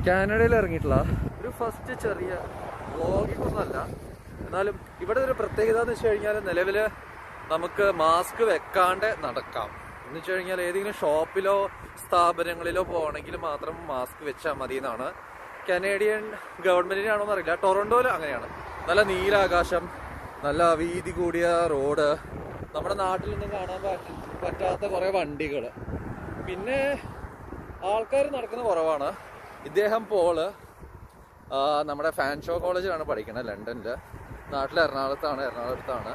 കാനഡയിൽ ഇറങ്ങിയിട്ടുള്ള ഒരു ഫസ്റ്റ് ചെറിയ വ്ളോഗിംഗ് ഒന്നുമല്ല. എന്നാലും ഇവിടെ ഒരു പ്രത്യേകത എന്ന് വെച്ച് കഴിഞ്ഞാൽ നിലവിൽ നമുക്ക് മാസ്ക് വെക്കാണ്ട് നടക്കാം. എന്ന് വെച്ച് കഴിഞ്ഞാൽ ഏതെങ്കിലും ഷോപ്പിലോ സ്ഥാപനങ്ങളിലോ പോകണമെങ്കിൽ മാത്രം മാസ്ക് വെച്ചാൽ മതി എന്നാണ്. കനേഡിയൻ ഗവൺമെന്റിനാണോ എന്നറിയില്ല. ടൊറന്റോയിൽ അങ്ങനെയാണ്. നല്ല നീലാകാശം, നല്ല വീതി കൂടിയ റോഡ്, നമ്മുടെ നാട്ടിൽ നിന്നും കാണാൻ പറ്റാത്ത കുറേ വണ്ടികൾ, പിന്നെ ആൾക്കാർ നടക്കുന്ന കുറവാണ്. ഇദ്ദേഹം പോള് നമ്മുടെ ഫാൻഷോ കോളേജിലാണ് പഠിക്കുന്നത് ലണ്ടനിൽ. നാട്ടിൽ എറണാകുളത്താണ്.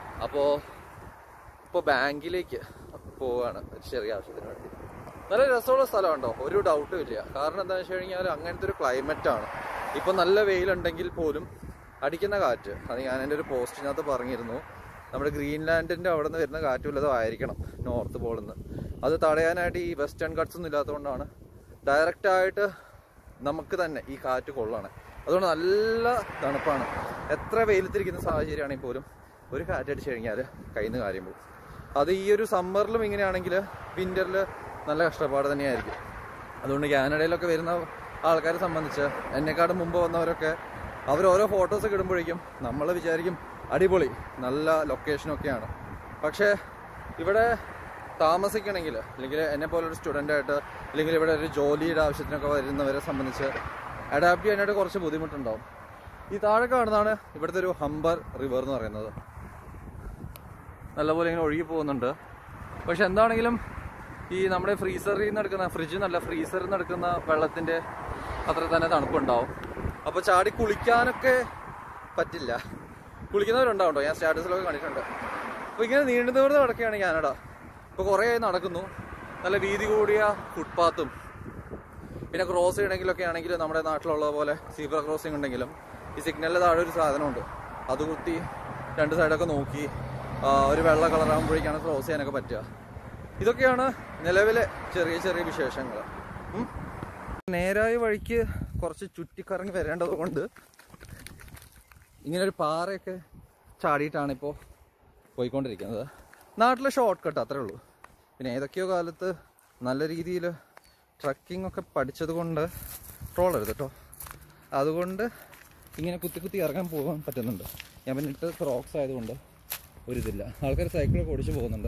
ഇപ്പോൾ ബാങ്കിലേക്ക് പോവുകയാണ് ഒരു ചെറിയ ആവശ്യത്തിന് വേണ്ടി. നല്ല രസമുള്ള സ്ഥലമുണ്ടോ, ഒരു ഡൗട്ടും ഇല്ല. കാരണം എന്താണെന്ന് വെച്ച് കഴിഞ്ഞാൽ അങ്ങനത്തെ ഒരു ക്ലൈമറ്റാണ്. ഇപ്പം നല്ല വെയിലുണ്ടെങ്കിൽ പോലും അടിക്കുന്ന കാറ്റ്, അത് ഞാൻ എൻ്റെ ഒരു പോസ്റ്റിനകത്ത് പറഞ്ഞിരുന്നു, നമ്മുടെ ഗ്രീൻലാൻഡിൻ്റെ അവിടെ നിന്ന് വരുന്ന കാറ്റ് വല്ലതും ആയിരിക്കണം നോർത്ത് പോളിൽ നിന്ന്. അത് തടയാനായിട്ട് ഈ വെസ്റ്റേൺ കട്ട്സ് ഒന്നും ഇല്ലാത്തതുകൊണ്ടാണ് ഡയറക്റ്റായിട്ട് നമുക്ക് തന്നെ ഈ കാറ്റ് കൊള്ളാണ്. അതുകൊണ്ട് നല്ല തണുപ്പാണ്. എത്ര വെയിലത്തിരിക്കുന്ന സാഹചര്യമാണെങ്കിൽ പോലും ഒരു കാറ്റടിച്ച് കഴിഞ്ഞാൽ കയ്യിൽ നിന്ന് കാര്യം പോകും. അത് ഈ ഒരു സമ്മറിലും ഇങ്ങനെയാണെങ്കിൽ വിൻ്ററിൽ നല്ല കഷ്ടപ്പാട് തന്നെയായിരിക്കും. അതുകൊണ്ട് കാനഡയിലൊക്കെ വരുന്ന ആൾക്കാരെ സംബന്ധിച്ച് എന്നെക്കാളും മുമ്പ് വന്നവരൊക്കെ അവർ ഓരോ ഫോട്ടോസൊക്കെ ഇടുമ്പോഴേക്കും നമ്മൾ വിചാരിക്കും അടിപൊളി നല്ല ലൊക്കേഷനൊക്കെയാണ്. പക്ഷേ ഇവിടെ താമസിക്കണമെങ്കിൽ, അല്ലെങ്കിൽ എന്നെ പോലൊരു സ്റ്റുഡൻ്റായിട്ട്, അല്ലെങ്കിൽ ഇവിടെ ഒരു ജോലിയുടെ ആവശ്യത്തിനൊക്കെ വരുന്നവരെ സംബന്ധിച്ച് അഡാപ്റ്റ് ചെയ്യാനായിട്ട് കുറച്ച് ബുദ്ധിമുട്ടുണ്ടാവും. ഈ താഴെ കാണുന്നതാണ് ഇവിടുത്തെ ഒരു ഹംബർ റിവർ എന്ന് പറയുന്നത്. നല്ലപോലെ ഇങ്ങനെ ഒഴുകി പോകുന്നുണ്ട്. പക്ഷെ എന്താണെങ്കിലും ഈ നമ്മുടെ ഫ്രീസറിൽ നിന്ന് എടുക്കുന്ന, ഫ്രിഡ്ജിൽ നിന്നല്ല ഫ്രീസറിൽ നിന്ന് എടുക്കുന്ന വെള്ളത്തിൻ്റെ അത്ര തന്നെ തണുപ്പുണ്ടാവും. അപ്പോൾ ചാടി കുളിക്കാനൊക്കെ പറ്റില്ല. കുളിക്കുന്നവരുണ്ടാവുണ്ടോ, ഞാൻ സ്റ്റാറ്റസിലൊക്കെ കണ്ടിട്ടുണ്ട്. അപ്പോൾ ഇങ്ങനെ നീണ്ടു നിവർന്ന് നടക്കുകയാണ് കാനഡ. ഇപ്പോൾ കുറേ നടക്കുന്നു. നല്ല വീതി കൂടിയ ഫുട്പാത്തും, പിന്നെ ക്രോസ് ചെയ്യണമെങ്കിലൊക്കെ ആണെങ്കിൽ നമ്മുടെ നാട്ടിലുള്ള പോലെ സീബ്ര ക്രോസിംഗ് ഉണ്ടെങ്കിലും ഈ സിഗ്നലിൽ താഴെ ഒരു സാധനമുണ്ട്. അത് കുത്തി രണ്ട് സൈഡൊക്കെ നോക്കി ഒരു വെള്ള കളറാകുമ്പോഴേക്കാണ് ക്രോസ് ചെയ്യാനൊക്കെ പറ്റുക. ഇതൊക്കെയാണ് നിലവിലെ ചെറിയ ചെറിയ വിശേഷങ്ങൾ. നേരായ വഴിക്ക് കുറച്ച് ചുറ്റിക്കറങ്ങി വരേണ്ടത് കൊണ്ട് ഇങ്ങനൊരു പാറയൊക്കെ ചാടിയിട്ടാണ് ഇപ്പോൾ പോയിക്കൊണ്ടിരിക്കുന്നത്. നാട്ടിലെ ഷോർട്ട് കട്ട് അത്രേ ഉള്ളൂ. പിന്നെ ഏതൊക്കെയോ കാലത്ത് നല്ല രീതിയിൽ ട്രക്കിംഗ് ഒക്കെ പഠിച്ചത് കൊണ്ട് ട്രോളരുത് കേട്ടോ. അതുകൊണ്ട് ഇങ്ങനെ കുത്തി കുത്തി ഇറങ്ങാൻ പോകാൻ പറ്റുന്നുണ്ട്. ഞാൻ പിന്നെ ഇട്ട് ക്രോക്സ് ആയതുകൊണ്ട് ഒരിതില്ല. ആൾക്കാർ സൈക്കിളൊക്കെ ഓടിച്ച് പോകുന്നുണ്ട്.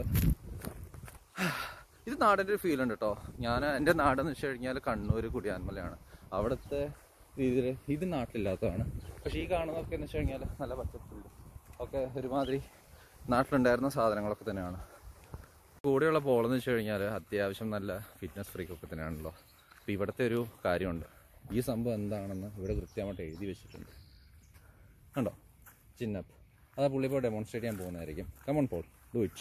ഇത് നാടിൻ്റെ ഒരു ഫീലുണ്ട് കേട്ടോ. എൻ്റെ നാടെന്ന് വെച്ച് കഴിഞ്ഞാൽ കണ്ണൂർ കുടിയാൻമലയാണ്. അവിടുത്തെ രീതിയിൽ ഇത് നാട്ടിലില്ലാത്തതാണ്. പക്ഷേ ഈ കാണുന്നതൊക്കെ എന്ന് വെച്ച് കഴിഞ്ഞാൽ നല്ല പച്ചപ്പുണ്ട് ഒക്കെ ഒരുമാതിരി നാട്ടിലുണ്ടായിരുന്ന സാധനങ്ങളൊക്കെ തന്നെയാണ്. കൂടെയുള്ള പോളെന്ന് വെച്ച് കഴിഞ്ഞാൽ അത്യാവശ്യം നല്ല ഫിറ്റ്നസ് ഫ്രീക്കൊക്കെ തന്നെയാണല്ലോ. അപ്പോൾ ഇവിടുത്തെ ഒരു കാര്യമുണ്ട്. ഈ സംഭവം എന്താണെന്ന് ഇവിടെ കൃത്യമായിട്ട് എഴുതി വെച്ചിട്ടുണ്ട്. കണ്ടോ, ചിന്നപ്പ്. അത് പുള്ളി ഇപ്പോൾ ഡെമോൺസ്ട്രേറ്റ് ചെയ്യാൻ പോകുന്നതായിരിക്കും. Come on Paul, do it.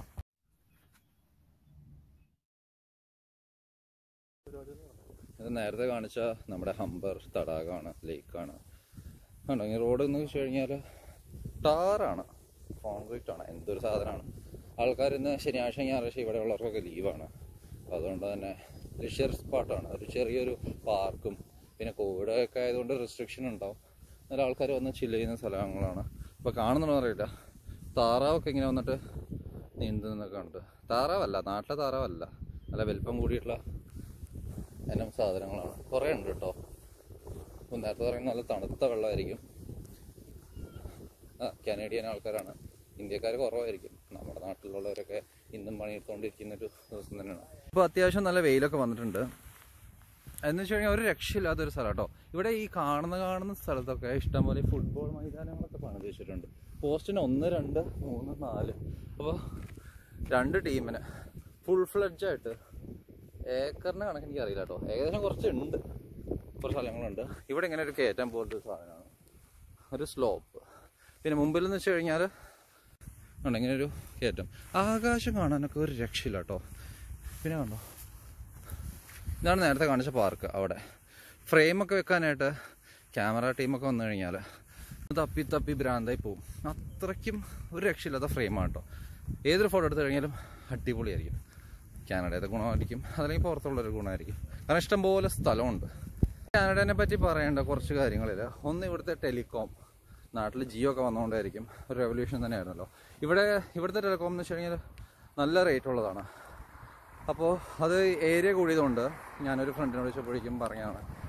ഇത് നേരത്തെ കാണിച്ച നമ്മുടെ ഹംബർ തടാകമാണ്, ലേക്കാണ്. കണ്ടോ, ഈ റോഡ് എന്ന് വെച്ച് കഴിഞ്ഞാൽ ടാറാണ്, കോൺക്രീറ്റ് ആണ്. എന്തൊരു സാധനമാണ്. ആൾക്കാർ ഇന്ന് ശനിയാഴ്ച ഞായറാഴ്ച ഇവിടെ ഉള്ളവർക്കൊക്കെ ലീവാണ്. അതുകൊണ്ട് തന്നെ ലിഷ്യർ സ്പോട്ടാണ്. ഒരു ചെറിയൊരു പാർക്കും, പിന്നെ കോവിഡൊക്കെ ആയതുകൊണ്ട് റെസ്ട്രിക്ഷൻ ഉണ്ടാവും. നല്ല ആൾക്കാർ വന്ന് ചില്ല് ചെയ്യുന്ന സ്ഥലങ്ങളാണ്. ഇപ്പോൾ കാണുന്നുണ്ടോ അറിയില്ല, താറാവൊക്കെ ഇങ്ങനെ വന്നിട്ട് നീന്തുന്നൊക്കെ ഉണ്ട്. താറാവല്ല, നാട്ടിലെ താറാവല്ല, നല്ല വലിപ്പം കൂടിയിട്ടുള്ള ഇനം സാധനങ്ങളാണ്. കുറേ ഉണ്ട് കേട്ടോ. അപ്പോൾ നേരത്തെ പറയുന്നത് നല്ല തണുത്ത വെള്ളമായിരിക്കും. കനേഡിയൻ ആൾക്കാരാണ്, ഇന്ത്യക്കാർ കുറവായിരിക്കും. നമ്മുടെ നാട്ടിലുള്ളവരൊക്കെ ഇന്നും പണിയെടുത്തുകൊണ്ടിരിക്കുന്നൊരു ദിവസം തന്നെയാണ്. ഇപ്പോൾ അത്യാവശ്യം നല്ല വെയിലൊക്കെ വന്നിട്ടുണ്ട്. എന്ന് വെച്ച് കഴിഞ്ഞാൽ ഒരു രക്ഷയില്ലാത്തൊരു സ്ഥലം കേട്ടോ. ഇവിടെ ഈ കാണുന്ന സ്ഥലത്തൊക്കെ ഇഷ്ടംപോലെ ഫുട്ബോൾ മൈതാനങ്ങളൊക്കെ പണിത് വെച്ചിട്ടുണ്ട്. പോസ്റ്റിന് 1, 2, 3, 4. അപ്പോൾ 2 ടീമിന് ഫുൾ ഫ്ലെഡ്ജായിട്ട് ഏക്കറിന് കണക്ക് എനിക്കറിയില്ല കേട്ടോ. ഏകദേശം കുറച്ചുണ്ട്, കുറച്ച് സ്ഥലങ്ങളുണ്ട്. ഇവിടെ ഇങ്ങനെ ഒരു കയറ്റം പോലത്തെ സാധനമാണ്, ഒരു സ്ലോപ്പ്. പിന്നെ മുമ്പിൽ എന്ന് വെച്ച് കഴിഞ്ഞാൽ ഉണ്ട് ഇങ്ങനെ ഒരു കയറ്റം. ആകാശം കാണാനൊക്കെ ഒരു രക്ഷയില്ല കേട്ടോ. പിന്നെ കണ്ടോ, ഇതാണ് നേരത്തെ കാണിച്ച പാർക്ക്. അവിടെ ഫ്രെയിമൊക്കെ വെക്കാനായിട്ട് ക്യാമറ ടീമൊക്കെ വന്നു കഴിഞ്ഞാൽ തപ്പി ഭ്രാന്തായി പോവും. അത്രയ്ക്കും ഒരു രക്ഷയില്ലാത്ത ഫ്രെയിമാണ് കേട്ടോ. ഏതൊരു ഫോട്ടോ എടുത്തു കഴിഞ്ഞാലും അടിപൊളിയായിരിക്കും. കാനഡയുടെ ഗുണമായിരിക്കും, അതല്ലെങ്കിൽ പുറത്തുള്ളൊരു ഗുണമായിരിക്കും. കാരണം ഇഷ്ടംപോലെ സ്ഥലമുണ്ട്. കാനഡേനെ പറ്റി പറയേണ്ട കുറച്ച് കാര്യങ്ങളില്ല. ഒന്ന്, ഇവിടുത്തെ ടെലികോം. നാട്ടിൽ ജിയോ ഒക്കെ വന്നുകൊണ്ടായിരിക്കും, ഒരു റെവല്യൂഷൻ തന്നെയായിരുന്നല്ലോ. ഇവിടുത്തെ ടെലികോം എന്ന് വെച്ച് കഴിഞ്ഞാൽ നല്ല റേറ്റ് ഉള്ളതാണ്. അപ്പോൾ അത് ഏരിയ കൂടിയതുകൊണ്ട് ഞാനൊരു ഫ്രണ്ടിനോട് ചോദിച്ചപ്പോഴേക്കും പറഞ്ഞതാണ്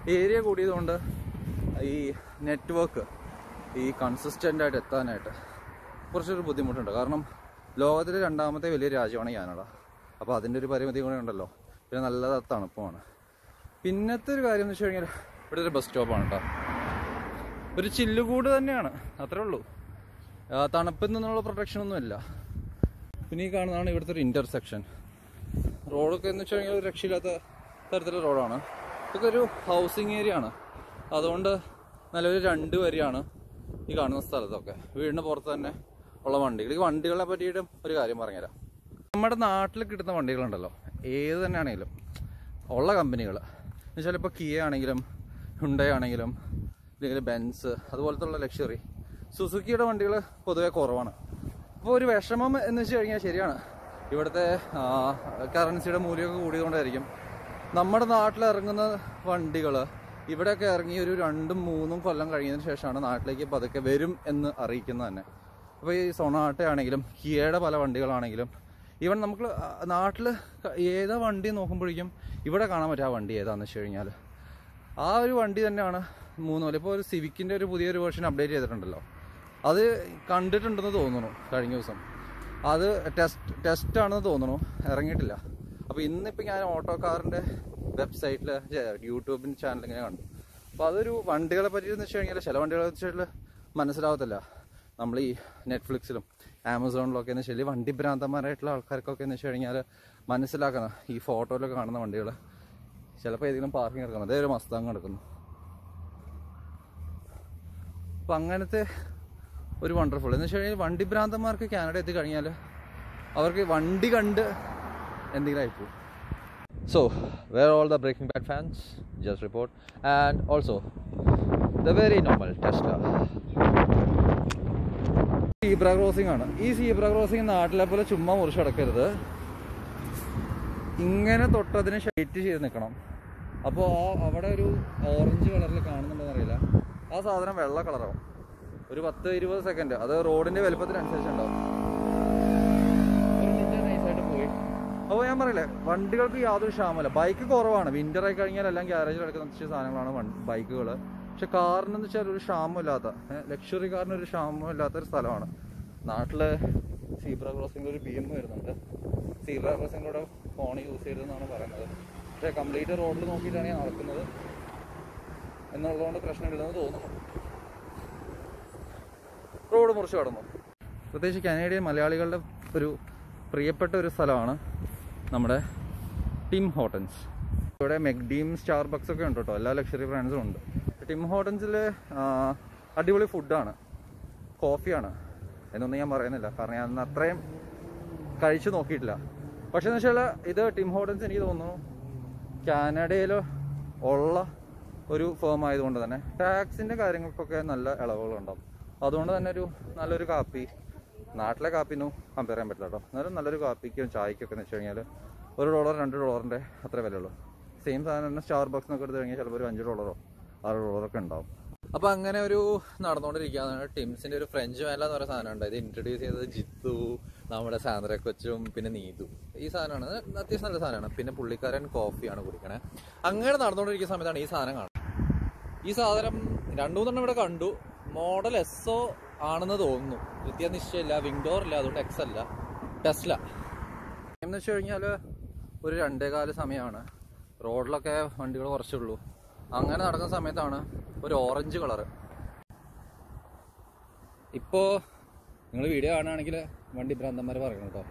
ഏരിയ കൂടിയതുകൊണ്ട് ഈ നെറ്റ്വർക്ക് ഈ കൺസിസ്റ്റൻ്റ് ആയിട്ട് എത്താനായിട്ട് കുറച്ചൊരു ബുദ്ധിമുട്ടുണ്ട്. കാരണം ലോകത്തിലെ 2ാമത്തെ വലിയ രാജ്യമാണ് കാനഡ. അപ്പോൾ അതിൻ്റെ ഒരു പരിമിതി കൂടെ ഉണ്ടല്ലോ. പിന്നെ നല്ല തണുപ്പുമാണ്. പിന്നത്തെ ഒരു കാര്യം എന്ന് വെച്ച് കഴിഞ്ഞാൽ ഇവിടെ ഒരു ബസ് സ്റ്റോപ്പാണ് കേട്ടോ. ഒരു ചില്ലുകൂട് തന്നെയാണ്, അത്രേ ഉള്ളൂ. തണുപ്പിൽ നിന്നുള്ള പ്രൊട്ടക്ഷനൊന്നുമില്ല. പിന്നെ ഈ കാണുന്നതാണ് ഇവിടുത്തെ ഒരു ഇൻ്റർസെക്ഷൻ. റോഡൊക്കെ എന്ന് വെച്ച് കഴിഞ്ഞാൽ ഒരു രക്ഷയില്ലാത്ത തരത്തിലുള്ള റോഡാണ്. ഇതൊക്കെ ഒരു ഹൗസിങ് ഏരിയ ആണ്. അതുകൊണ്ട് നല്ലൊരു 2 വരിയാണ് ഈ കാണുന്ന സ്ഥലത്തൊക്കെ. വീടിന് പുറത്ത് തന്നെ ഉള്ള വണ്ടികൾ. ഈ വണ്ടികളെ പറ്റിയിട്ടും ഒരു കാര്യം പറഞ്ഞുതരാം. നമ്മുടെ നാട്ടിൽ കിട്ടുന്ന വണ്ടികളുണ്ടല്ലോ, ഏത് തന്നെ ആണെങ്കിലും ഉള്ള കമ്പനികൾ എന്ന് വെച്ചാൽ ഇപ്പോൾ കിയ ആണെങ്കിലും ഹുണ്ടായി ആണെങ്കിലും അല്ലെങ്കിൽ ബെൻസ് അതുപോലത്തുള്ള ലക്ഷറി, സുസുക്കിയുടെ വണ്ടികൾ പൊതുവെ കുറവാണ്. അപ്പോൾ ഒരു വിഷമം എന്ന് വെച്ച് കഴിഞ്ഞാൽ ശരിയാണ്, ഇവിടുത്തെ കറൻസിയുടെ മൂല്യമൊക്കെ കൂടിയതുകൊണ്ടായിരിക്കും നമ്മുടെ നാട്ടിലിറങ്ങുന്ന വണ്ടികൾ ഇവിടെയൊക്കെ ഇറങ്ങി ഒരു 2-3 കൊല്ലം കഴിയുന്നതിന് ശേഷമാണ് നാട്ടിലേക്ക് പതുക്കെ വരും എന്ന് അറിയിക്കുന്നത് തന്നെ. അപ്പോൾ ഈ സൊണാട്ട ആണെങ്കിലും കിയയുടെ പല വണ്ടികളാണെങ്കിലും ഈവൻ നമുക്ക് നാട്ടിൽ ഏതാ വണ്ടി നോക്കുമ്പോഴേക്കും ഇവിടെ കാണാൻ പറ്റും ആ വണ്ടി ഏതാണെന്ന് വെച്ച് കഴിഞ്ഞാൽ ആ ഒരു വണ്ടി തന്നെയാണ് 3 കൊല്ലം. ഇപ്പോൾ ഒരു സിവിക്കിൻ്റെ ഒരു പുതിയൊരു വേർഷൻ അപ്ഡേറ്റ് ചെയ്തിട്ടുണ്ടല്ലോ, അത് കണ്ടിട്ടുണ്ടെന്ന് തോന്നുന്നു കഴിഞ്ഞ ദിവസം. അത് ടെസ്റ്റാണെന്ന് തോന്നുന്നു, ഇറങ്ങിയിട്ടില്ല. അപ്പോൾ ഇന്നിപ്പോൾ ഞാൻ ഓട്ടോക്കാറിൻ്റെ വെബ്സൈറ്റിൽ യൂട്യൂബിൻ്റെ ചാനൽ ഇങ്ങനെ കണ്ടു. അപ്പോൾ അതൊരു വണ്ടികളെ പറ്റിയെന്ന് വെച്ച് കഴിഞ്ഞാൽ ചില വണ്ടികളെ വെച്ചിട്ട് മനസ്സിലാവത്തില്ല. നമ്മൾ ഈ നെറ്റ്ഫ്ലിക്സിലും ആമസോണിലൊക്കെ എന്ന് വെച്ചാൽ വണ്ടി ഭ്രാന്തന്മാരായിട്ടുള്ള ആൾക്കാർക്കൊക്കെ എന്ന് വെച്ച് കഴിഞ്ഞാൽ മനസ്സിലാക്കണം. ഈ ഫോട്ടോയിലൊക്കെ കാണുന്ന വണ്ടികൾ ചിലപ്പോൾ ഏതെങ്കിലും പാർക്കിംഗ് എടുക്കണം, അതേ ഒരു മസ്താങ് എടുക്കുന്നു. അപ്പം അങ്ങനത്തെ ഒരു വണ്ടർഫുൾ എന്ന് വെച്ച് കഴിഞ്ഞാൽ വണ്ടി ഭ്രാന്തന്മാർക്ക് കാനഡ എത്തി കഴിഞ്ഞാൽ അവർക്ക് വണ്ടി കണ്ട് എന്തെങ്കിലും ആയിപ്പോവും. So, where are all the Breaking Bad fans? Just report. And also, the very normal Tesla. Zebra crossing ആണ്. ഈ സീബ്ര ക്രോസിംഗ് നാട്ടിലെ പോലെ ചുമ്മാ മുറിച്ചടക്കരുത്, ഇങ്ങനെ തൊട്ടതിന് ഷെയ്റ്റ് ചെയ്ത് നിൽക്കണം. അപ്പോൾ അവിടെ ഒരു ഓറഞ്ച് കളറിൽ കാണുന്നുണ്ടെന്ന് അറിയില്ല, ആ സാധനം വെള്ള കളറാവും. ഒരു 10-20 സെക്കൻഡ്, അത് റോഡിൻ്റെ വലുപ്പത്തിനനുസരിച്ചുണ്ടാവും. നൈസായിട്ട് പോയി. അപ്പോൾ ഞാൻ പറയില്ലേ, വണ്ടികൾക്ക് യാതൊരു ക്ഷാമമില്ല. ബൈക്ക് കുറവാണ്, വിൻ്റർ ആയി കഴിഞ്ഞാൽ എല്ലാം ഗ്യാരേജിൽ എടുക്കുന്ന സാധനങ്ങളാണ് ബൈക്കുകൾ. പക്ഷെ കാറിനെന്ന് വെച്ചാൽ ഒരു ക്ഷാമമില്ലാത്ത, ലക്ഷറി കാറിനൊരു ക്ഷാമമില്ലാത്തൊരു സ്ഥലമാണ്. നാട്ടിൽ സീബ്ര ക്രോസിംഗ് ഒരു BM വരുന്നുണ്ട്. സീബ്ര ക്രോസിങ്ങിലൂടെ ഫോൺ യൂസ് ചെയ്തതെന്നാണ് പറയുന്നത്. പക്ഷേ കംപ്ലീറ്റ് റോഡിൽ നോക്കിയിട്ടാണ് ഞാൻ നടക്കുന്നത് എന്നുള്ളതുകൊണ്ട് പ്രശ്നമില്ലെന്ന് തോന്നുന്നു. റോഡ് മുറിച്ച് കടന്നു. പ്രത്യേകിച്ച് കനേഡിയൻ മലയാളികളുടെ ഒരു പ്രിയപ്പെട്ട ഒരു സ്ഥലമാണ് നമ്മുടെ ടിം ഹോട്ടൻസ്. ഇവിടെ മെക്ഡീം, സ്റ്റാർബക്സ് ഒക്കെ ഉണ്ട് കേട്ടോ, എല്ലാ ലക്ഷറി ബ്രാൻഡ്സും ഉണ്ട്. ടിം ഹോട്ടൻസിൽ അടിപൊളി ഫുഡാണ്, കോഫിയാണ് എന്നൊന്നും ഞാൻ പറയുന്നില്ല, കാരണം ഞാൻ അത്രയും കഴിച്ചു നോക്കിയിട്ടില്ല. പക്ഷെ എന്ന് വെച്ചാൽ ഇത് ടിം ഹോട്ടൻസ് എനിക്ക് തോന്നുന്നു കാനഡയിൽ ഉള്ള ഒരു ഫേം ആയതുകൊണ്ട് തന്നെ ടാക്സിൻ്റെ കാര്യങ്ങൾക്കൊക്കെ നല്ല ഇളവുകളുണ്ടാവും. അതുകൊണ്ട് തന്നെ നല്ലൊരു കാപ്പി, നാട്ടിലെ കാപ്പിന്നും കമ്പയർ ചെയ്യാൻ പറ്റില്ല കേട്ടോ. എന്നാലും നല്ലൊരു കാപ്പിക്കും ചായക്കൊക്കെ എന്ന് വെച്ച് കഴിഞ്ഞാൽ $1 $2 അത്ര വിലയുള്ളൂ. സെയിം സാധനം തന്നെ സ്റ്റാർബക്സ് എന്നൊക്കെ എടുത്ത് കഴിഞ്ഞാൽ ചിലപ്പോൾ ഒരു $5 $6 ഒക്കെ ഉണ്ടാവും. അപ്പോൾ അങ്ങനെ ഒരു നടന്നുകൊണ്ടിരിക്കുകയാണ്. ടിംസിൻ്റെ ഒരു ഫ്രഞ്ച് വേല എന്ന് പറയുന്ന സാധനം ഉണ്ട്. ഇത് ഇൻട്രൊഡ്യൂസ് ചെയ്തത് ജിത്തു, നമ്മുടെ സാന്ദ്ര കൊച്ചും പിന്നെ നീതു. ഈ സാധനമാണ് അത്യാവശ്യം നല്ല സാധനമാണ്. പിന്നെ പുള്ളിക്കാരൻ കോഫിയാണ് കുടിക്കണേ. അങ്ങനെ നടന്നുകൊണ്ടിരിക്കുന്ന സമയത്താണ് ഈ സാധനം കാണുന്നത്. ഈ സാധനം 2-3 ഇവിടെ കണ്ടു. മോഡൽ SO ആണെന്ന് തോന്നുന്നു, നിശ്ചയമില്ല. വിൻഡോർ ഇല്ല, അതുകൊണ്ട് X അല്ല, ടെസ്ല എന്ന് വെച്ച് കഴിഞ്ഞാൽ ഒരു 2:15 സമയമാണ്. റോഡിലൊക്കെ വണ്ടികൾ കുറച്ചുള്ളൂ. അങ്ങനെ നടക്കുന്ന സമയത്താണ് ഒരു ഓറഞ്ച് കളറ്. ഇപ്പോൾ നിങ്ങൾ വീഡിയോ കാണുകയാണെങ്കിൽ വണ്ടി ഭ്രാന്തന്മാർ പറയണം കേട്ടോ,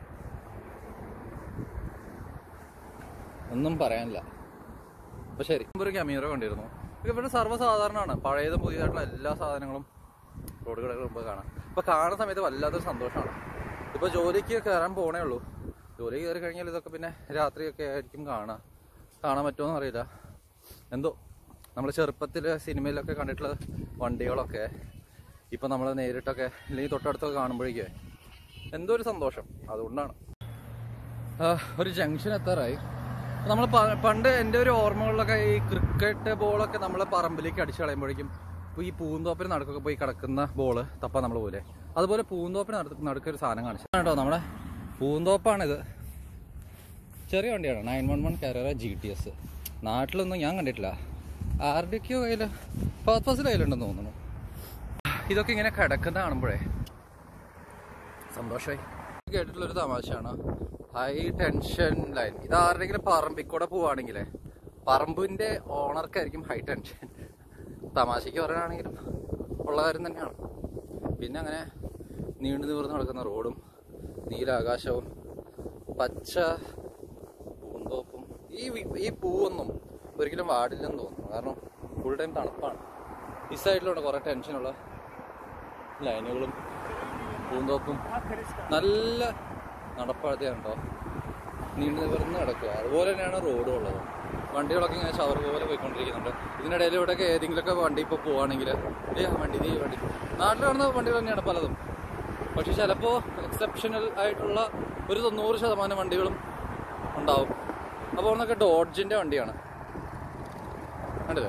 ഒന്നും പറയാനില്ല. അപ്പോൾ ശരി, ഒരു ക്യാമിറ കണ്ടിരുന്നു. ഇവിടെ സർവ്വസാധാരണമാണ്, പഴയതും പുതിയതായിട്ടുള്ള എല്ലാ സാധനങ്ങളും റോഡുകളിൽ മുമ്പ് കാണാം. അപ്പോൾ കാണുന്ന സമയത്ത് വല്ലാത്തൊരു സന്തോഷമാണ്. ഇപ്പോൾ ജോലിക്ക് കയറാൻ പോകണേ ഉള്ളൂ. ജോലി കയറി കഴിഞ്ഞാൽ ഇതൊക്കെ പിന്നെ രാത്രിയൊക്കെ ആയിരിക്കും കാണാൻ പറ്റുമോയെന്ന് അറിയില്ല. എന്തോ നമ്മൾ ചെറുപ്പത്തിൽ സിനിമയിലൊക്കെ കണ്ടിട്ടുള്ള വണ്ടികളൊക്കെ ഇപ്പം നമ്മൾ നേരിട്ടൊക്കെ അല്ലെങ്കിൽ തൊട്ടടുത്തൊക്കെ കാണുമ്പോഴേക്കേ എന്തോ ഒരു സന്തോഷം. അതുകൊണ്ടാണ്. ഒരു ജംഗ്ഷൻ എത്താറായി. നമ്മൾ പണ്ട് എൻ്റെ ഒരു ഓർമ്മകളിലൊക്കെ ഈ ക്രിക്കറ്റ് ബോളൊക്കെ നമ്മൾ പറമ്പിലേക്ക് അടിച്ചു കളയുമ്പോഴേക്കും ഇപ്പോൾ ഈ പൂന്തോപ്പിന് നടുക്കൊക്കെ പോയി കിടക്കുന്ന ബോള് തപ്പാൻ നമ്മൾ പോലെ, അതുപോലെ പൂന്തോപ്പിന് നടുക്കൊരു സാധനം കാണിച്ചു കേട്ടോ. നമ്മുടെ പൂന്തോപ്പാണിത്. ചെറിയ വണ്ടിയാണ്, 911 Carrera GTS. നാട്ടിലൊന്നും ഞാൻ കണ്ടിട്ടില്ല. ആരുടെയൊക്കെയോ കയ്യില് പർപ്പസിൽ കയ്യിലുണ്ടെന്ന് തോന്നുന്നു. ഇതൊക്കെ ഇങ്ങനെ കിടക്കുന്ന കാണുമ്പോഴേ സന്തോഷമായി. കേട്ടിട്ടുള്ളൊരു തമാശയാണ് ഹൈ ടെൻഷൻ ലൈൻ. ഇത് ആരുടെങ്കിലും പറമ്പിൽ കൂടെ പോവാണെങ്കിലേ പറമ്പിന്റെ ഓണർക്കായിരിക്കും ഹൈ ടെൻഷൻ. തമാശയ്ക്ക് പറയുകയാണെങ്കിലും ഉള്ള കാര്യം തന്നെയാണ്. പിന്നെ അങ്ങനെ നീണ്ടു നിവർന്ന് നടക്കുന്ന റോഡും നീലാകാശവും പച്ച പൂന്തോപ്പും. ഈ പൂവൊന്നും ഒരിക്കലും വാടില്ലെന്ന് തോന്നുന്നു, കാരണം ഫുൾ ടൈം തണുപ്പാണ്. ഈ സൈഡിലുള്ള കുറേ ടെൻഷനുള്ള ലൈനുകളും പൂന്തോപ്പും നല്ല നടപ്പാഴത്തെയാണോ നീണ്ടു നിവർന്ന് കിടക്കുക. അതുപോലെ തന്നെയാണ് റോഡും ഉള്ളത്. വണ്ടികളൊക്കെ ഇങ്ങനെ ഷവർ പോലെ പോയിക്കൊണ്ടിരിക്കുന്നുണ്ട്. ഇതിനിടയിൽ ഇവിടെയൊക്കെ ഏതെങ്കിലുമൊക്കെ വണ്ടി ഇപ്പോൾ പോവുകയാണെങ്കിൽ വണ്ടി നാട്ടിൽ കാണുന്ന വണ്ടികൾ തന്നെയാണ് പലതും. പക്ഷെ ചിലപ്പോൾ എക്സെപ്ഷണൽ ആയിട്ടുള്ള ഒരു 90% വണ്ടികളും ഉണ്ടാവും. അപ്പോൾ ഒന്നൊക്കെ ഡോഡ്ജിന്റെ വണ്ടിയാണ് കണ്ടില്ലേ.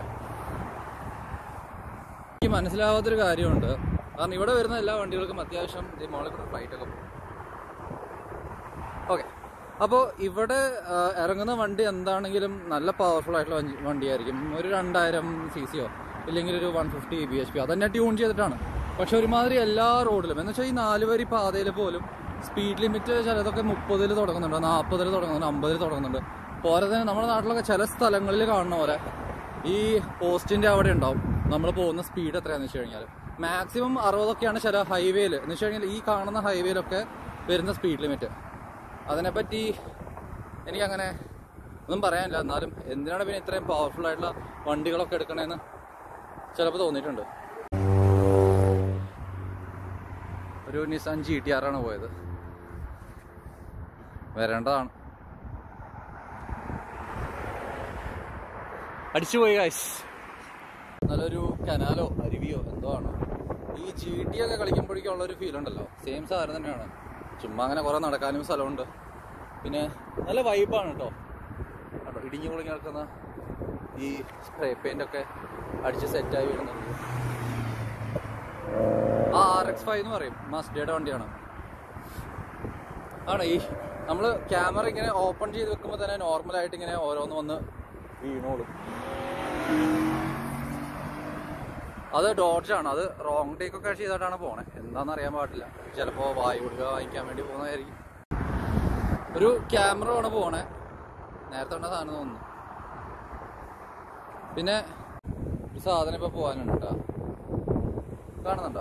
എനിക്ക് മനസ്സിലാവാത്തൊരു കാര്യമുണ്ട്, കാരണം ഇവിടെ വരുന്ന എല്ലാ വണ്ടികൾക്കും അത്യാവശ്യം മോളിൽ കൂടെ ഫ്ലൈറ്റൊക്കെ പോകും. ഓക്കെ, അപ്പോൾ ഇവിടെ ഇറങ്ങുന്ന വണ്ടി എന്താണെങ്കിലും നല്ല പവർഫുൾ ആയിട്ടുള്ള വണ്ടിയായിരിക്കും. ഒരു 2000 cc ഇല്ലെങ്കിൽ ഒരു 150 bhp അതന്നെ ട്യൂൺ ചെയ്തിട്ടാണ്. പക്ഷെ ഒരുമാതിരി എല്ലാ റോഡിലും എന്ന് വെച്ചാൽ ഈ 4 വരി പാതയിൽ പോലും സ്പീഡ് ലിമിറ്റ് ചിലതൊക്കെ 30-ൽ തുടങ്ങുന്നുണ്ട്, 40-ൽ തുടങ്ങുന്നുണ്ട്, 50-ൽ തുടങ്ങുന്നുണ്ട്. പോരെ തന്നെ നമ്മുടെ നാട്ടിലൊക്കെ ചില സ്ഥലങ്ങളിൽ കാണുന്ന പോലെ ഈ പോസ്റ്റിന്റെ അവിടെ ഉണ്ടാവും നമ്മൾ പോകുന്ന സ്പീഡ് എത്രയാണെന്ന് വെച്ച് കഴിഞ്ഞാൽ മാക്സിമം 60 ചില ഹൈവേയിൽ. എന്ന് വെച്ച് കഴിഞ്ഞാൽ ഈ കാണുന്ന ഹൈവേയിലൊക്കെ വരുന്ന സ്പീഡ് ലിമിറ്റ്. അതിനെപ്പറ്റി എനിക്കങ്ങനെ ഒന്നും പറയാനില്ല. എന്നാലും എന്തിനാണ് പിന്നെ ഇത്രയും പവർഫുൾ ആയിട്ടുള്ള വണ്ടികളൊക്കെ എടുക്കണേന്ന് ചിലപ്പോൾ തോന്നിയിട്ടുണ്ട്. ഒരു നിസാൻ GTR ആണ് പോയത്, വരേണ്ടതാണ്. അടിച്ചുപോയി ഗൈസ്. നല്ലൊരു കനാലോ അരുവിയോ എന്തോ ആണ്. ഈ GT ഒക്കെ കളിക്കുമ്പോഴേക്കും ഉള്ളൊരു ഫീൽ ഉണ്ടല്ലോ, സെയിം സാധനം തന്നെയാണ്. ചുമ്മാ അങ്ങനെ കുറെ നടക്കാനും സ്ഥലമുണ്ട്. പിന്നെ നല്ല വൈബാണ് കേട്ടോ. ഇടിഞ്ഞു പൊളിഞ്ഞ് നടക്കുന്ന ഈ സ്പ്രേ പെയിന്റ് ഒക്കെ അടിച്ച് സെറ്റായി വരുന്നത്. RX-5 എന്ന് പറയും, മസ്ഡയുടെ വണ്ടിയാണ്. ആണ് ഈ നമ്മൾ ക്യാമറ ഇങ്ങനെ ഓപ്പൺ ചെയ്ത് വെക്കുമ്പോൾ തന്നെ നോർമലായിട്ട് ഇങ്ങനെ ഓരോന്ന് വന്ന് വീണോളും. അത് ഡോഡ്ജാണ്. അത് റോങ് ടേക്കൊക്കെ ചെയ്തിട്ടാണ് പോണേ, എന്താണെന്ന് അറിയാൻ പാടില്ല. ചിലപ്പോൾ വായു കൊടുക്കുക വാങ്ങിക്കാൻ വേണ്ടി പോകുന്നതായിരിക്കും. ഒരു ക്യാമറ ആണ് പോണേ, നേരത്തെ ഉണ്ട സാധനം തോന്നുന്നു. പിന്നെ ഒരു സാധനം ഇപ്പൊ പോകാനുണ്ട് കേട്ടോ, കാണുന്നുണ്ടോ?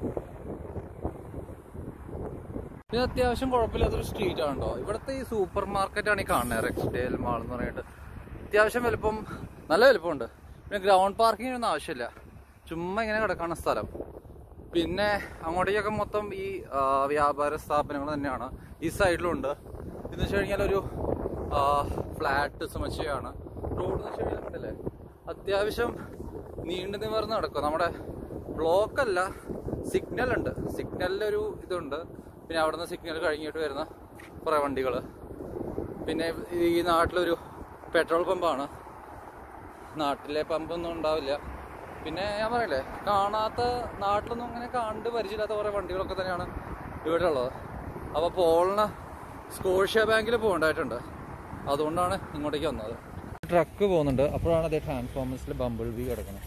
പിന്നെ അത്യാവശ്യം കുഴപ്പമില്ലാത്തൊരു സ്ട്രീറ്റ് ആണ് കേട്ടോ. ഇവിടുത്തെ ഈ സൂപ്പർ മാർക്കറ്റാണ് ഈ കാണുന്നത്, റെക്സ്ഡെയിൽ മാൾ എന്ന് പറഞ്ഞിട്ട്. അത്യാവശ്യം വലുപ്പം, നല്ല വലുപ്പമുണ്ട്. പിന്നെ ഗ്രൗണ്ട് പാർക്കിങ്ങിനൊന്നും ആവശ്യമില്ല, ചുമ്മാ ഇങ്ങനെ കിടക്കാണ് സ്ഥലം. പിന്നെ അങ്ങോട്ടേക്കൊക്കെ മൊത്തം ഈ വ്യാപാര സ്ഥാപനങ്ങൾ തന്നെയാണ്. ഈ സൈഡിലുണ്ട്. എന്ന് വെച്ച് കഴിഞ്ഞാൽ ഒരു ഫ്ലാറ്റ് സമുച്ചയമാണ്. റോഡ് എന്ന് വെച്ച് കഴിഞ്ഞാൽ അത്യാവശ്യം നീണ്ടു നിവർന്ന് നടക്കും. നമ്മുടെ ബ്ലോക്കല്ല, സിഗ്നൽ ഉണ്ട്. സിഗ്നലിലൊരു ഇതുണ്ട്. പിന്നെ അവിടെ നിന്ന് സിഗ്നൽ കഴിഞ്ഞിട്ട് വരുന്ന കുറേ വണ്ടികൾ. പിന്നെ ഈ നാട്ടിലൊരു പെട്രോൾ പമ്പാണ്. നാട്ടിലെ പമ്പൊന്നും ഉണ്ടാവില്ല. പിന്നെ ഞാൻ പറയില്ലേ, കാണാത്ത നാട്ടിലൊന്നും അങ്ങനെ കണ്ട് പരിചയമില്ലാത്ത കുറേ വണ്ടികളൊക്കെ തന്നെയാണ് ഇവിടെ ഉള്ളത്. അപ്പോൾ പോളിന് സ്കോഷ്യ ബാങ്കിൽ പോകേണ്ടതായിട്ടുണ്ട്, അതുകൊണ്ടാണ് ഇങ്ങോട്ടേക്ക് വന്നത്. ട്രക്ക് പോകുന്നുണ്ട്, അപ്പോഴാണ് അതേ ട്രാൻസ്ഫോമേഴ്സിൽ ബമ്പിൾ ബി കിടക്കുന്നത്.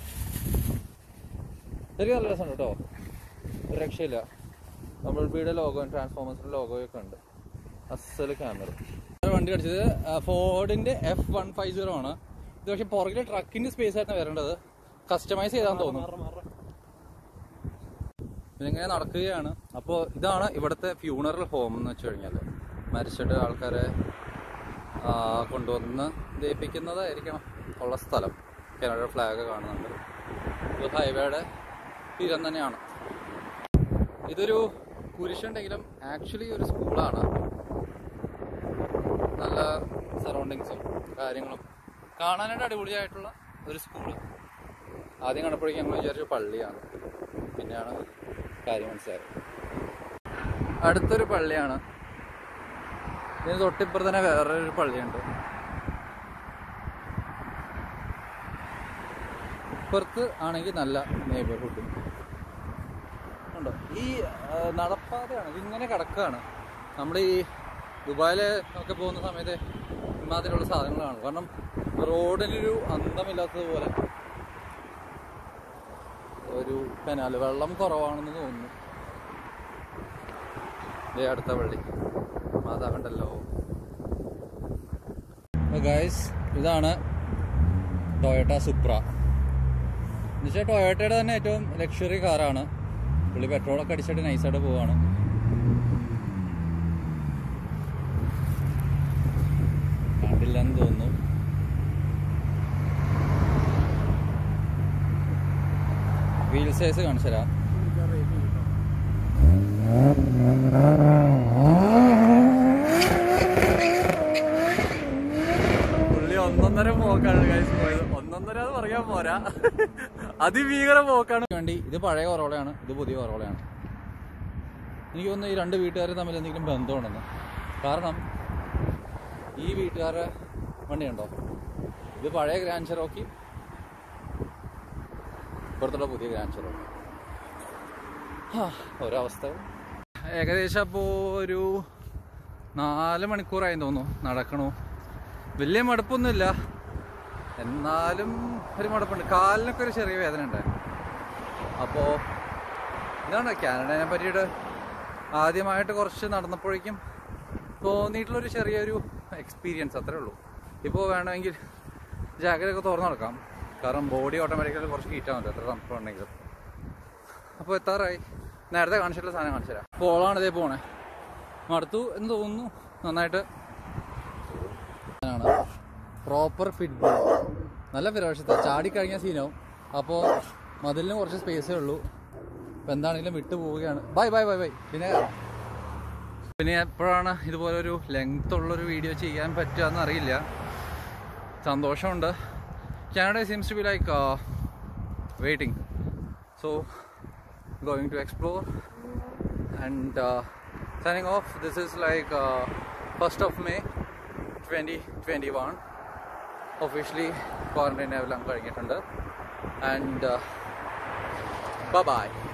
ശരി, നല്ല രസമുണ്ട് കേട്ടോ, ഒരു രക്ഷയില്ല. ബമ്പിൾ ബിയുടെ ലോഗോയും ട്രാൻസ്ഫോമേഴ്സിന്റെ ലോഗോയൊക്കെ ഉണ്ട്. അസല് ക്യാമറ. വണ്ടി അടിച്ചത് ഫോർഡിന്റെ F150 ആണ്. ഇത് പക്ഷെ പുറകിലെ ട്രക്കിന്റെ സ്പേസ് ആയിരുന്നു വരേണ്ടത്, കസ്റ്റമൈസ് ചെയ്താന്ന് തോന്നുന്നു. ഇതിങ്ങനെ നടക്കുകയാണ്. അപ്പോൾ ഇതാണ് ഇവിടുത്തെ ഫ്യൂണറൽ ഹോം എന്ന് വെച്ച് കഴിഞ്ഞാൽ, മരിച്ചിട്ട് ആൾക്കാരെ കൊണ്ടുവന്ന് ദഹിപ്പിക്കുന്നതായിരിക്കണം ഉള്ള സ്ഥലം. കാനഡ ഫ്ലാഗ് കാണുന്നുണ്ട്. ഇത് ഹൈവേയുടെ തീരം തന്നെയാണ്. ഇതൊരു കുരിശുണ്ടെങ്കിലും ആക്ച്വലി ഒരു സ്കൂളാണ്. നല്ല സറൗണ്ടിങ്സും കാര്യങ്ങളും കാണാനായിട്ട് അടിപൊളിയായിട്ടുള്ള ഒരു സ്കൂള്. ആദ്യം കണ്ടപ്പോഴേക്കും ഞങ്ങൾ വിചാരിച്ച പള്ളിയാണ്, പിന്നെയാണ് കാര്യം മനസ്സിലായത്. അടുത്തൊരു പള്ളിയാണ്. ഇതിന് തൊട്ടിപ്പുറത്ത് തന്നെ വേറൊരു പള്ളിയുണ്ട്. ഇപ്പുറത്ത് ആണെങ്കിൽ നല്ല നെയ്ബർഹുഡ് ഉണ്ടോ. ഈ നടപ്പാതയാണ്, ഇതിങ്ങനെ കിടക്കുകയാണ്. നമ്മൾ ഈ ദുബായിൽ ഒക്കെ പോകുന്ന സമയത്ത് ഇമാതിരിയുള്ള സാധനങ്ങളാണ്. കാരണം റോഡിനൊരു അന്തമില്ലാത്തതുപോലെ കനാല്. വെള്ളം കുറവാണെന്ന് തോന്നുന്നു. ഇതേ അടുത്ത പള്ളി മാതാ കണ്ടല്ലോ. ഗൈസ്, ഇതാണ് ടൊയോട്ട സുപ്ര. എന്നുവെച്ചാൽ ടൊയോട്ടയുടെ തന്നെ ഏറ്റവും ലക്ഷറി കാറാണ്. പുള്ളി പെട്രോളൊക്കെ അടിച്ചിട്ട് നൈസായിട്ട് പോവാണ്. കണ്ടില്ലെന്ന് തോന്നുന്നു. വീൽ സൈസ് കാണിച്ചു തരാം. പുള്ളി ഒന്നൊന്നര പോക്കാണ് ഗൈസ് പോയത്. ഒന്നൊന്നര എന്ന് പറയാൻ പോരാ, അതിഭീകര പോക്കാണ്. വേണ്ടി ഇത് പഴയ കൊറോളയാണ്, ഇത് പുതിയ കൊറോളയാണ്. എനിക്ക് തോന്നുന്നു ഈ രണ്ട് വീട്ടുകാർ തമ്മിൽ എന്തെങ്കിലും ബന്ധമുണ്ടെന്ന്. കാരണം ഈ വീട്ടുകാരുടെ വണ്ടിയുണ്ടോ, ഇത് പഴയ ഗ്രാൻഡ് ചെറോക്കി, ഇപ്പുറത്തുള്ള പുതിയ ഗ്രാൻഡ് ചെറോക്കി. ഒരവസ്ഥ. ഏകദേശം അപ്പോൾ ഒരു 4 മണിക്കൂറായി തോന്നുന്നു നടക്കണു. വലിയ മടുപ്പൊന്നുമില്ല, എന്നാലും ഒരു മടുപ്പുണ്ട്. കാലിനൊക്കെ ഒരു ചെറിയ വേദന ഉണ്ട്. അപ്പോൾ ഇതാണ് കാനഡയെ പറ്റിയിട്ട് ആദ്യമായിട്ട് കുറച്ച് നടന്നപ്പോഴേക്കും തോന്നിയിട്ടുള്ളൊരു ചെറിയൊരു എക്സ്പീരിയൻസ്, അത്രേ ഉള്ളൂ. ഇപ്പോൾ വേണമെങ്കിൽ ജാക്കറ്റൊക്കെ തുറന്നു നടക്കാം, കാരണം ബോഡി ഓട്ടോമാറ്റിക്കലി കുറച്ച് ഹീറ്റാകുമല്ലോ എത്ര തണുപ്പുണ്ടെങ്കിലും. അപ്പോൾ എത്താറായി. നേരത്തെ കാണിച്ചിട്ടുള്ള സാധനം കാണിച്ചു തരാം. ബോളാണ് ഇതേ പോണേ. മടുത്തു എന്ന് തോന്നുന്നു നന്നായിട്ട്. പ്രോപ്പർ ഫിറ്റ് ബോൾ, നല്ല ഫിരോഷത്തെ ചാടിക്കഴിഞ്ഞാൽ സീനാവും. അപ്പോൾ മതിലിന് കുറച്ച് സ്പേസേ ഉള്ളൂ. അപ്പോൾ എന്താണെങ്കിലും വിട്ടു പോവുകയാണ്. Bye bye bye bye. പിന്നെ എപ്പോഴാണ് ഇതുപോലൊരു ലെങ്ത് ഉള്ളൊരു വീഡിയോ ചെയ്യാൻ പറ്റുക അറിയില്ല. സന്തോഷമുണ്ട്. Canada seems to be like waiting, so going to explore and signing off. This is like 1st of May 2021. Officially quarantine എല്ലാം കഴിഞ്ഞിട്ടുണ്ട്. And bye bye.